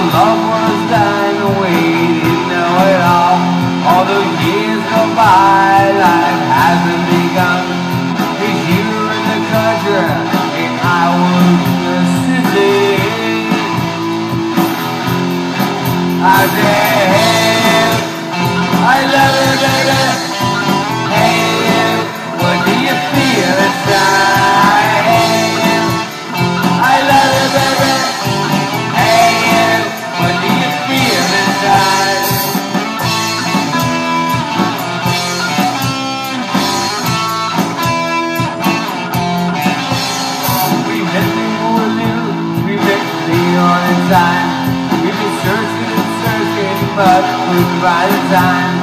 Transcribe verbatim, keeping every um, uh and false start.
love was dying away, didn't know it all. All those years go by, life hasn't begun. Cause you in the country, and I was in the city. I said, hey, I love you, baby. Hey, what do you feel inside? Hey, I love you, baby. Hey, what do you feel inside? We met before a little, we met later on in time. We've been searching and searching, but couldn't find the time.